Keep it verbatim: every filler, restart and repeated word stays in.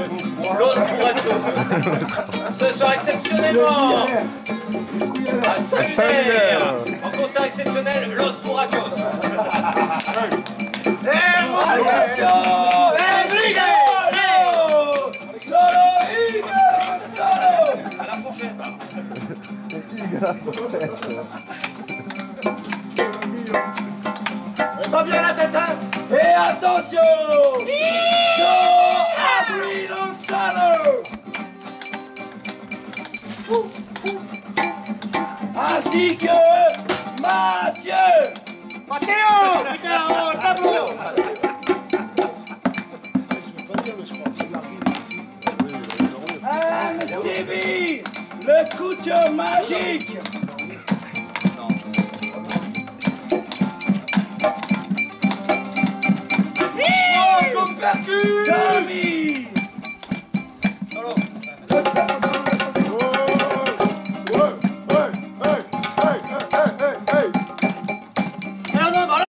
Los Burrachos. Ce soir exceptionnellement à Saint-Hilaire, en concert exceptionnel, Los Burrachos. Attention! Enrique! Solo! Solo! Solo! À la prochaine! Pas bien la tête, hein? Et attention! Joe Abril Gonzalo! Ainsi que Mathieu! Matteo! Putain, oh, tableau! And Stevie, le couteau magique! Oh, comme percu! Tommy! Solo!